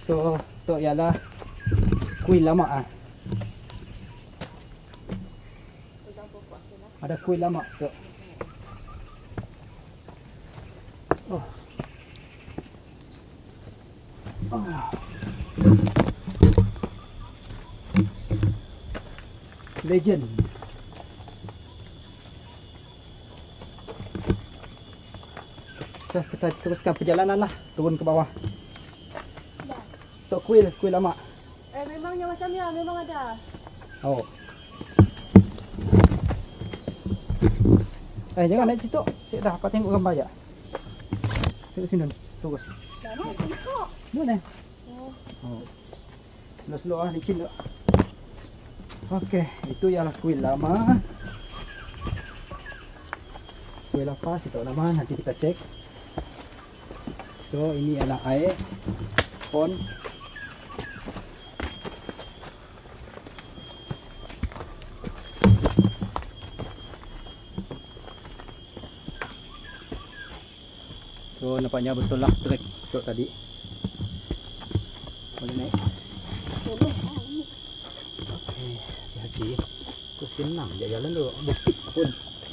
So tu ialah kuil lama ah. Ada kuil lama tu. Oh. Oh. Legend. So, kita teruskan perjalanan lah, turun ke bawah. Tok kuil lama. Memangnya macam ni, memang ada. Oh. Jangan naik situ. Cik dah, apa tengok gambar je. Tengok sini, terus. Dah nak tengok. Mana? Oh. Slow-slow ah, licin tu. Okey, itu ialah kuil lama. Kuil apa situ lama, nanti kita cek. So, ini adalah air pond. So, nampaknya betul lah trek untuk tadi. Boleh naik? Boleh. Okey, hati-hati. Aku senang je jalan tu. Bukit pun.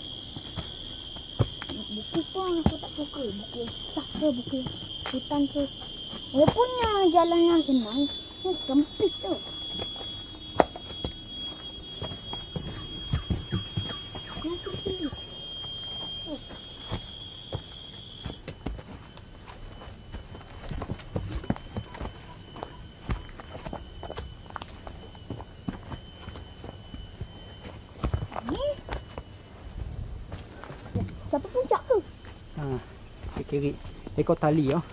Buku pun aku tak suka. Buku susah ke buku hutan tu. Walaupun jalan yang senang, dia sempit tu. Yang sempit. Siapa puncak tu? Ke kiri. Ekor tali oh.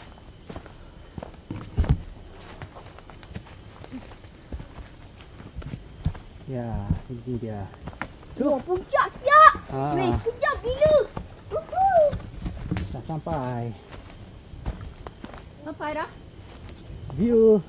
Ya, ini dia. Tu puncak siap. Ah. Weh, sekejap gila. Dah sampai. Sampai dah. View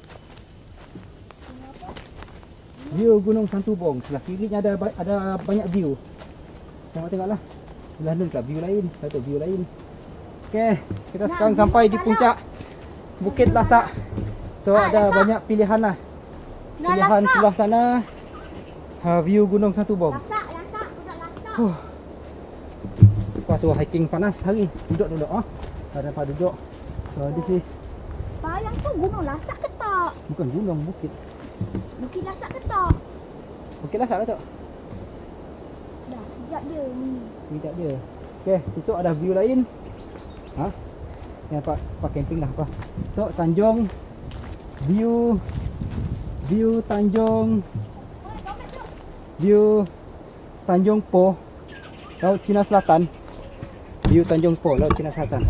Gunung Santubong. Sebelah kirinya ada banyak view. Tengoklah. Sebelah ni dekat view lain. Satu view lain. Okey, kita sekarang sampai di puncak Bukit Lasak. So ada banyak pilihan lah. Pilihan sebelah sana view Gunung Santubong. Lasak, budak lasak. Pas hiking panas hari. Duduk ah. Tak dapat duduk. So this is Bayang tu Gunung Lasak ke tak? bukan gunung, bukit. Bukit Lasak ke tak? Bukit Lasak lah tu. Dah, sekejap dia ni. Ni tak dia. Okey, situ ada view lain. Yang pak camping lah apa. Tu Tanjung view Tanjung Po, Laut Cina Selatan. View Tanjung Po, Laut Cina Selatan.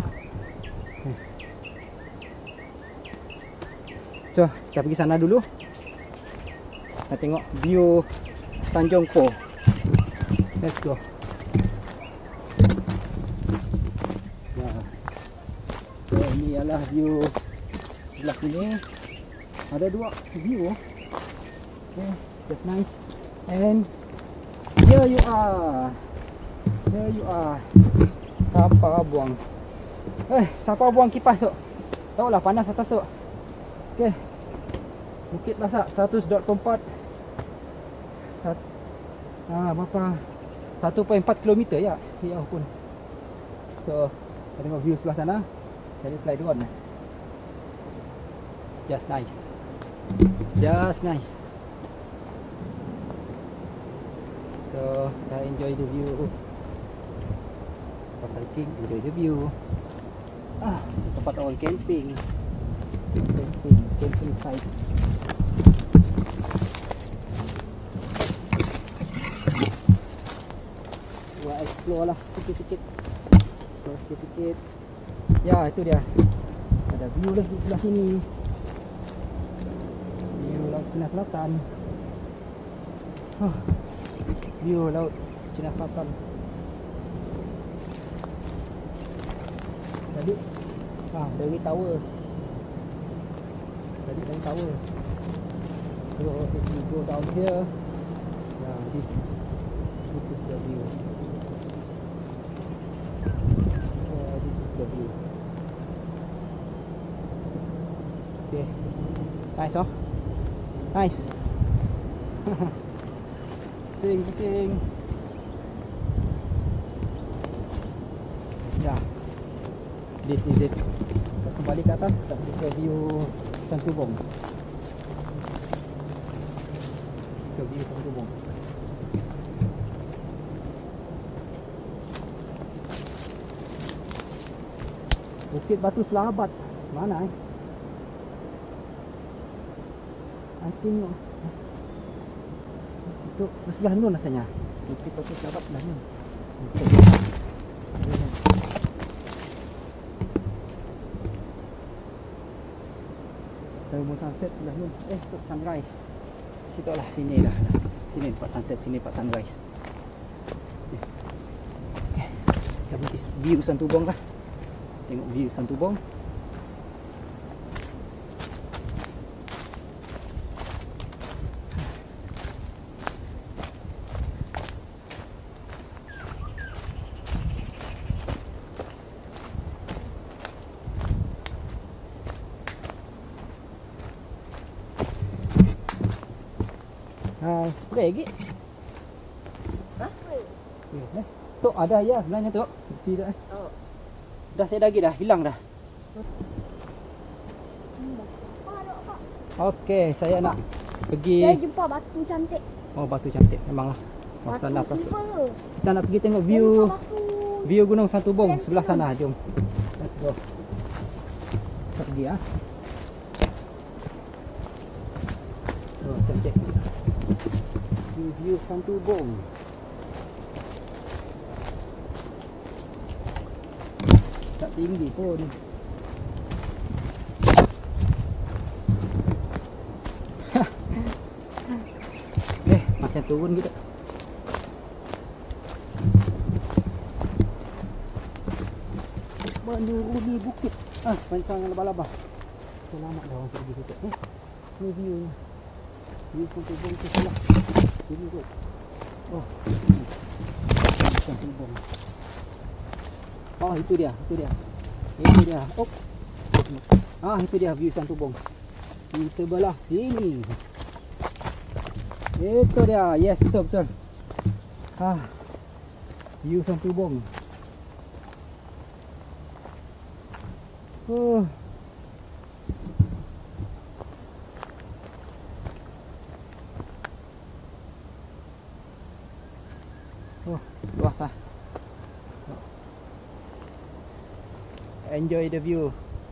So, kita pergi sana dulu. Kita tengok view Tanjung Po. Let's go. So, ini adalah view sebelah sini. Ada dua view. Okay, that's nice. And here you are. Siapa buang kipas tu? Tahu lah panas atas tu. Okay. Bukit Lasak 100.4. Berapa? 1.4 km ya. Ya pun. So, kita tengok view sebelah sana. Jadi fly drone. Just nice. So, kita enjoy the view. Pas hiking, enjoy the view. Tempat orang camping site. Buat explore lah sikit-sikit. Ya, itu dia. Ada view lagi sebelah sini. View Laut Cina Selatan. View Laut Cina Selatan. Tadi dari tower. So if you go down here, this is the view. This is the view. Okay. Nice oh. Nice. Pusing. Ya. This is it. Kembali ke atas, kita pergi ke view Santubong. Ke view Santubong. Bukit Batu Selabat. Mana I think itu sebelah nun rasanya. Bukit Batu Selabat sebelah nun. Temu sunset sebelah nun. Untuk sunrise. Situ lah, sini lah. Sini tempat sunset, sini tempat sunrise. Okay. Kita pergi view Santubong lah. Tengok view Santubong. Spray lagi. Tu ada ya sebenarnya tu. Si dah. Oh. Dah saya lagi dah, hilang dah. Okey, saya nak pergi. Saya jumpa batu cantik. Oh, batu cantik memanglah. Masalah pas. Kita nak pergi tengok view Gunung Santubong sebelah sana. Jom. Let's go. Kita pergi ah. Oh, kita cek. View Santubong. Tak tinggi pun. Macam turun gitu. Menuruni bukit. Pancang laba-laba. Selamat dah orang pergi situ. Ni view-nya. View Santubong tu sebelah. Ini tu. Oh. Santubong. Oh, itu dia. Itu dia. Oh. Itu dia view Santubong. Di sebelah sini. Itu dia. Yes, betul. View Santubong. Luas lah. Enjoy the view.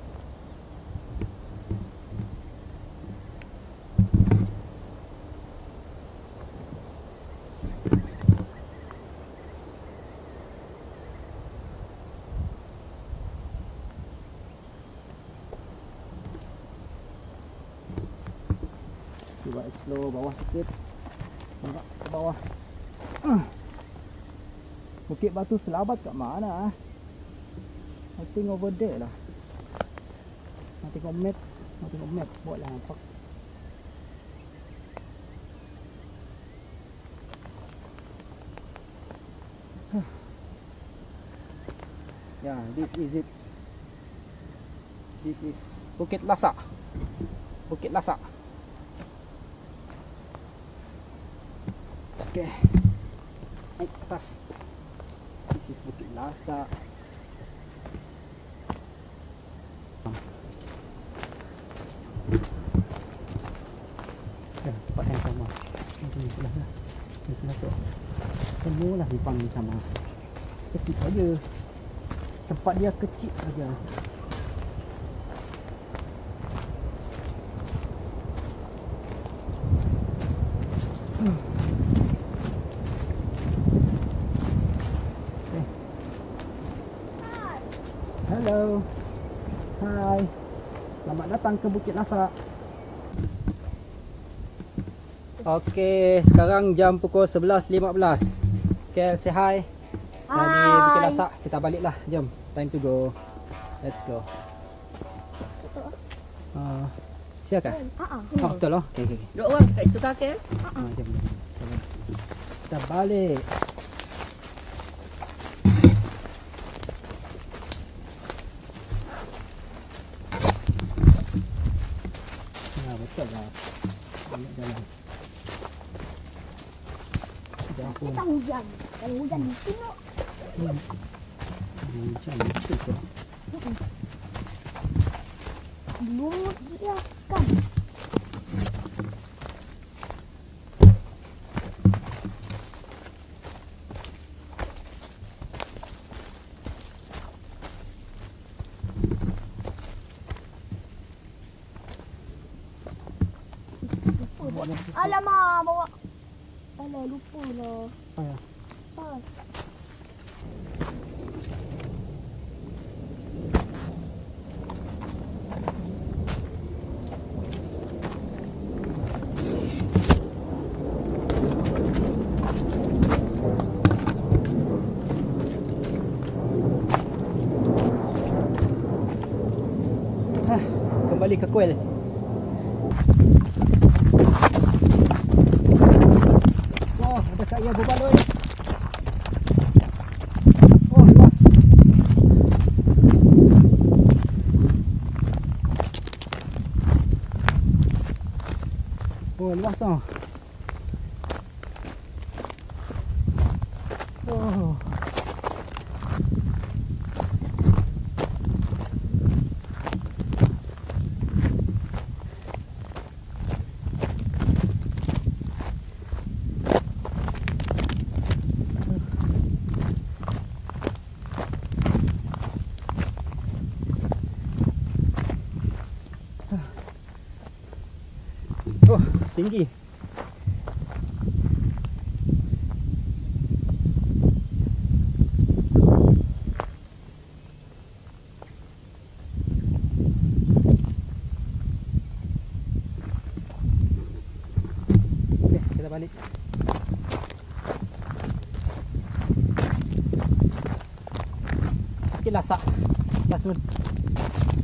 Cuba explore bawah sikit. Nampak ke bawah. Bukit Batu Selabat kat mana? I think over there lah. Nak tengok map. Buatlah nampak. Yeah, this is it. This is Bukit Lasak. Okay. Naik atas. This is Bukit Lasak. Tempat yang sama. Ini sebelah tu. Semualah Jepang sama. Kecil saja. Tempat dia kecil saja. Hello. Hai. Selamat datang ke Bukit Lasak. Okey, sekarang jam pukul 11.15. Okay, say hi. Dari Bukit Lasak, kita baliklah. Jom, time to go. Let's go. Siapa? Betul loh. Okey. Duk orang kat itu kaki. Jom. Kita balik. betul lah. Banyak jalan. Dah pun. Kita hujan. Kalau hujan mungkin no. Hujan betul ke? Lumut dia kan. Alamak, bawa. Alah, lupa lah. Ayah. Pas. Kembali ke kuil. Oh, ada Kak Ia berbaloi. Oh, luas. Oh, luas oh. Oh. Oh, tinggi. Okey, kita balik. Okey, lasak. Last one.